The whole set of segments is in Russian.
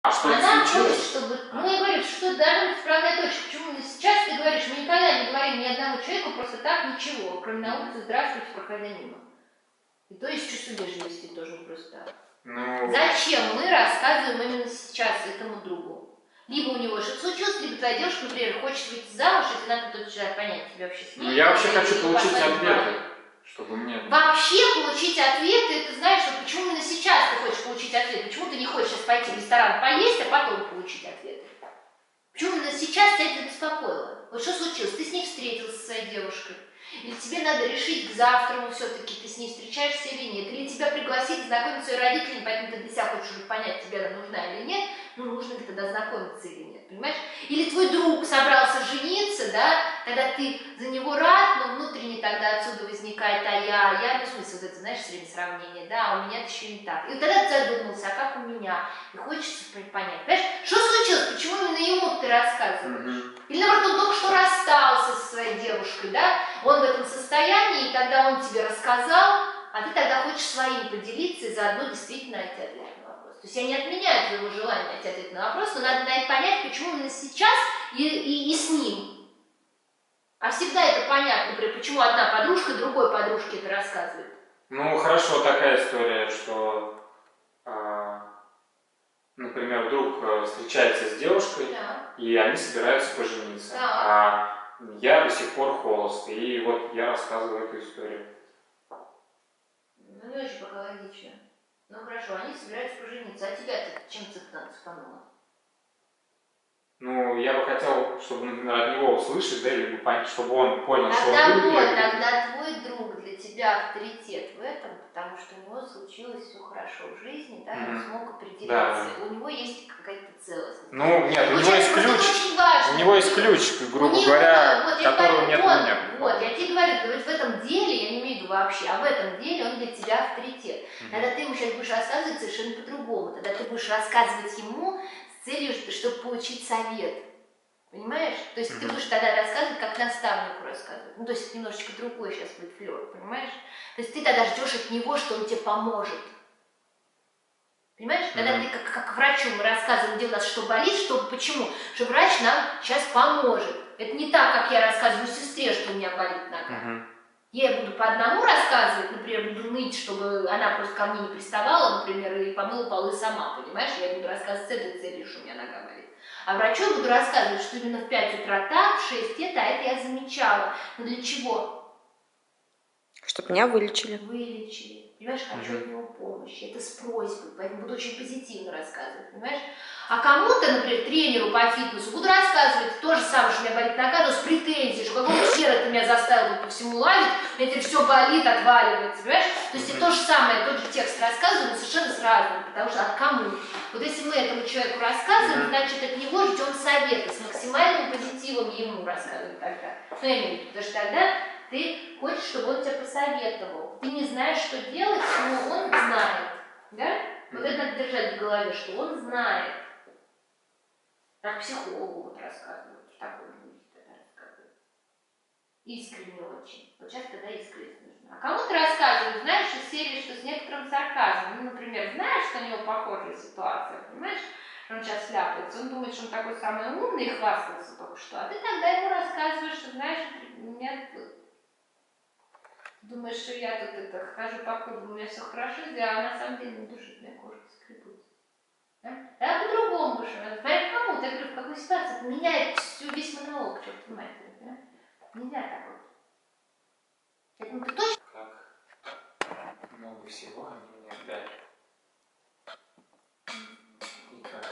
А что Она случилось? хочет, чтобы... Ну, я говорю, что должна быть справная точка. Почему сейчас ты говоришь, мы никогда не говорим ни одному человеку просто так ничего, кроме на улице «здравствуйте», проходя мимо. И то есть чувство вежливости тоже не просто так. Ну... Зачем мы рассказываем именно сейчас этому другу? Либо у него что-то случилось, либо твоя девушка, например, хочет выйти замуж, и тебе надо точно понять, тебя вообще с ней. Ну, я вообще хочу получить ответы, чтобы мне... Вообще получить ответы, это знаешь, что почему именно сейчас ты хочешь получить ответ? Почему ты не хочешь сейчас пойти в ресторан поесть, а потом получить ответы? Почему именно сейчас тебя это беспокоило? Вот что случилось? Ты с ней встретился со своей девушкой? Или тебе надо решить к завтраму все-таки, ты с ней встречаешься или нет? Или тебя пригласить знакомиться с ее родителями, поэтому ты для себя хочешь уже понять, тебе она нужна или нет? Ну, нужно ли тогда знакомиться или нет, понимаешь? Или твой друг собрался жениться, да, тогда ты за него рад, но внутренне тогда отсюда возникает, ну, в смысле, вот это, знаешь, все время сравнение, да, а у меня это еще не так. И вот тогда ты задумался, а как у меня? И хочется понять, понимаешь, что случилось, почему именно ему ты рассказываешь? Или, наоборот, он только что расстался со своей девушкой, да, он в этом состоянии, и тогда он тебе рассказал, а ты тогда хочешь своим поделиться и заодно действительно найти ответ на вопрос. То есть я не отменяю твоего желания найти ответ на вопрос, но надо понять, почему именно сейчас и с ним. А всегда это понятно, например, почему одна подружка другой подружке это рассказывает. Ну, хорошо, такая история, что, например, друг встречается с девушкой, Да. и они собираются пожениться. Да. А я до сих пор холост, и вот я рассказываю эту историю. Ну, не очень пока логично. Ну, хорошо, они собираются пожениться, а тебя-то чем цепануло? Ну, я бы хотел, чтобы, например, от него услышать, да, или чтобы он понял, что Тогда он вот, тогда твой друг для тебя авторитет в этом, потому что у него случилось все хорошо в жизни, да, он смог определиться, да. У него есть какая-то целостность. Ну, нет, у него есть ключ, у него есть ключ, грубо говоря, вот, которого нет у меня. Вот, я тебе говорю, в этом деле, я не имею в виду вообще, а в этом деле он для тебя авторитет. Тогда ты ему сейчас будешь рассказывать совершенно по-другому, тогда ты будешь рассказывать ему с целью, чтобы получить совет. Понимаешь? То есть ты будешь тогда рассказывать, как наставнику рассказывать. Ну, то есть немножечко другой сейчас будет флёр, понимаешь? То есть ты тогда ждешь от него, что он тебе поможет. Понимаешь? Тогда ты как врачу мы рассказываем, где у нас что болит, почему? Что врач нам сейчас поможет. Это не так, как я рассказываю сестре, что у меня болит нога. Я буду по одному рассказывать, например, буду ныть, чтобы она просто ко мне не приставала, например, и помыла полы сама, понимаешь? Я буду рассказывать с этой целью, что у меня нога болит. А врачу я буду рассказывать, что именно в 5 утра так, в 6 это, а это я замечала. Но для чего? Чтобы меня вылечили. Вылечили. Понимаешь, хочу от него помощи. Это с просьбой, поэтому буду очень позитивно рассказывать, понимаешь? А кому-то, например, тренеру по фитнесу, буду рассказывать то же самое, что у меня болит нога, но с претензией, что какого хера ты меня заставил по всему лазить, у меня теперь все болит, отваливается, понимаешь? То есть то же самое, тот же текст рассказываю, но совершенно с разным, потому что от кому? Вот если мы этому человеку рассказываем, значит от него ждем совета, с максимальным позитивом ему рассказываем тогда. Ну, я имею в виду, потому что тогда ты хочешь, чтобы он тебя посоветовал. Ты не знаешь, что делать, но он знает, да? Вот это надо держать в голове, что он знает. Как психологу вот рассказывают, такой будет тогда рассказывать. Искренне очень. Вот сейчас тогда искренность нужна. А кому-то рассказывают, знаешь, из серии, что с некоторым сарказмом. Ну, например, знаешь, что у него похожая ситуация, понимаешь? Он сейчас сляпается, он думает, что он такой самый умный и хвастался только что. А ты тогда ему рассказываешь, что, знаешь, меня думаешь, что я тут это хожу по кругу, у меня все хорошо, а на самом деле на душе меня кошки скребут. Да, по-другому будешь рассказывать. Смотри, кому ты, говорю, в какой ситуации это меняет весь монолог, что ты понимаешь, да? Нельзя так вот. Поэтому ты точно... Как много всего они мне дали. И как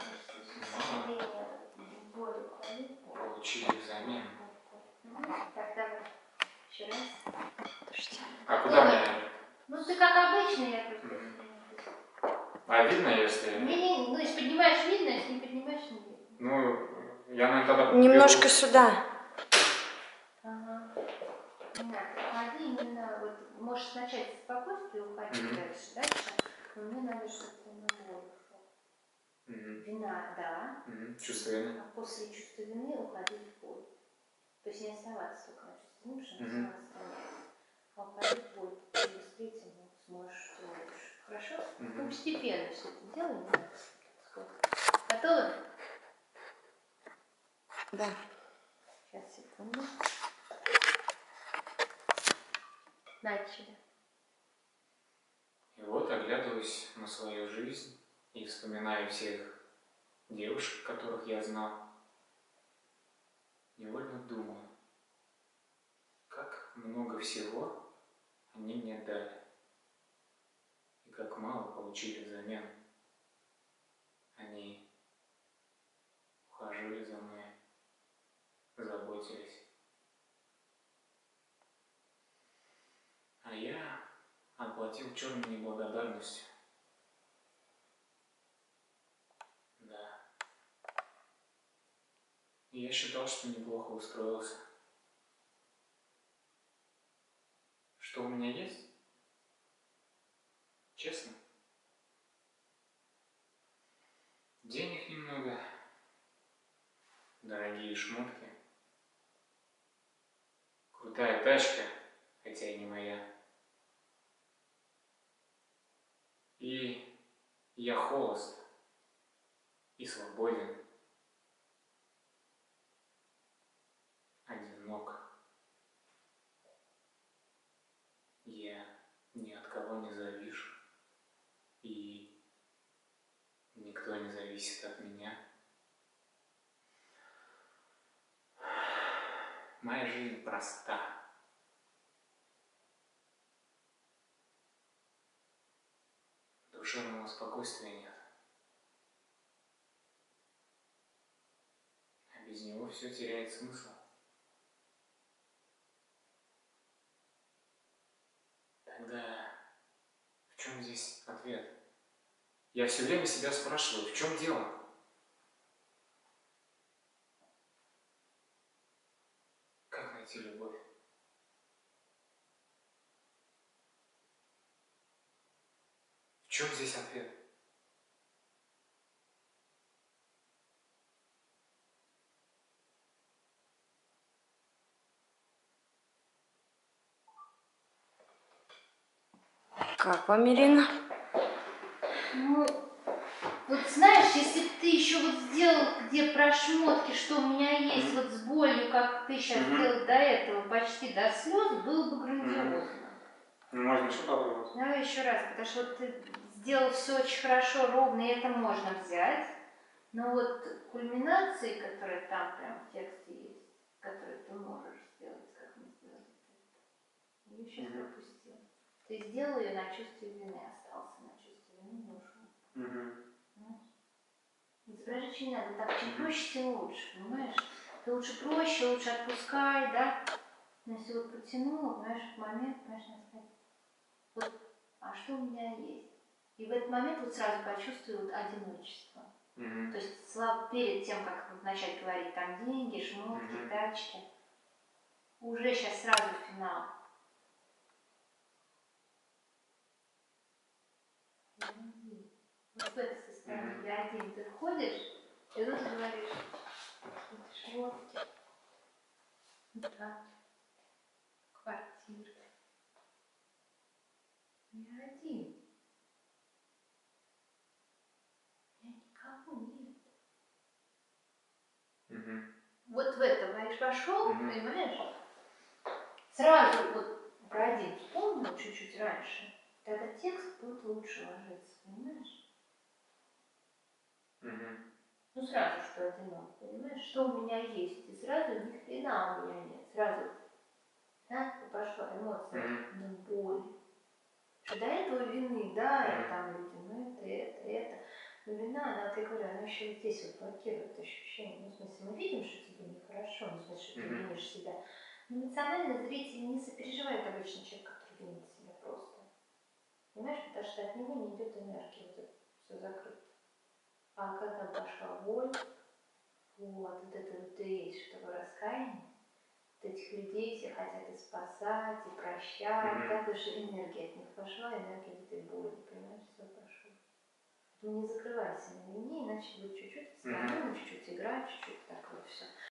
получили взамен. Так, давай. Еще раз. А куда мне? Ну, ты как обычно, я просто... А видно, если... Ну, если поднимаешь, видно, если не поднимаешь, не видно. Ну, я, наверное, тогда... Немножко сюда. Ага. Нет, уходи именно, вот, можешь начать с спокойствия, уходить дальше, но мне надо, чтобы ты на боль ушел. Вина, да. Чувство вины. А после чувства вины уходить в боль. То есть не оставаться только на чувстве вины, потому что она оставляется. А уходить в боль, ты быстрее тянуть сможешь, что лучше. Хорошо? Ну, постепенно все это делаем. Готовы? Да. Сейчас, секунду. Начали. И вот оглядываюсь на свою жизнь и вспоминаю всех девушек, которых я знал. Невольно думаю, как много всего они мне дали. И как мало получили взамен. Они ухаживали за мной, заботились. А я отплатил черной неблагодарностью. Да. И я считал, что неплохо устроился. Что у меня есть? Честно? Денег немного, дорогие шмотки, крутая тачка, хотя и не моя. И я холост и свободен, одинок. Я ни от кого не завишу, и никто не зависит от меня. Моя жизнь проста. Душевного спокойствия нет. А без него все теряет смысл. Тогда в чем здесь ответ? Я все время себя спрашиваю, в чем дело? Как найти любовь? В чем здесь ответ? Как вам, Ирина? Ну, вот знаешь, если бы ты еще вот сделал, где про шмотки, что у меня есть, вот с болью, как ты сейчас сделал до этого, почти до слез, было бы грандиозно. Ну, можно еще попробовать. Давай еще раз, потому что вот ты сделал все очень хорошо, ровно, и это можно взять. Но вот кульминации, которые там прям в тексте есть, которые ты можешь сделать, как мы сделали, ее сейчас пропустил. Ты сделал ее на чувстве вины, остался на чувстве вины, не ушел. Изображать не надо, так чем проще, тем лучше, понимаешь? Ты лучше проще, лучше отпускай, да? Но если вот потянула, понимаешь, в момент, понимаешь, надо сказать, вот, а что у меня есть? И в этот момент вот сразу почувствую вот одиночество. То есть перед тем, как вот начать говорить там деньги, шмотки, тачки, уже сейчас сразу финал. Вот в это состояние я один. Ты входишь, и тут говоришь, шмотки, да, квартира. Я один. У меня никого нет. Вот в это, говоришь, вошел, понимаешь? Сразу вот про один вспомнил чуть-чуть раньше, тогда текст будет лучше ложиться, понимаешь? Ну сразу, что одинок, понимаешь? Что у меня есть, и сразу ни хрена у меня нет. Сразу, да, и пошла эмоция, ну боль. Что до этого вины, да, и там люди, ну это. Но вина, она, вот я говорю, она еще вот здесь вот блокирует ощущение. Ну, в смысле, мы видим, что тебе нехорошо, ну, в смысле, что ты винишь себя. Но эмоционально зритель не сопереживает обычно человек, который винит себя просто. Понимаешь, потому что от него не идет энергия, вот это все закрыто. А когда пошла боль, вот это вот и есть, что такое раскаяние, вот этих людей все хотят и спасать, и прощать, да, потому что энергия от них пошла, энергия этой боли, понимаешь, все пошло. Ну не закрывайся на вине, иначе будет чуть-чуть отстраненно, чуть-чуть играть, чуть-чуть так вот все.